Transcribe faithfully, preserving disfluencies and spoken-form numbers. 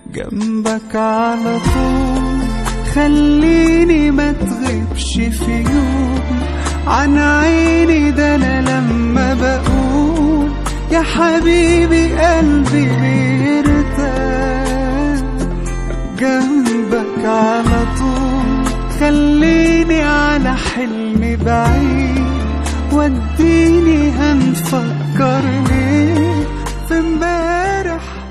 جنبك على طول، خليني ما تغيبش في يوم عن عيني. ده انا لما بقول يا حبيبي قلبي بيرتاح. جنبك على طول، خليني على حلمي بعيد، وديني هنفكر ليه في امبارح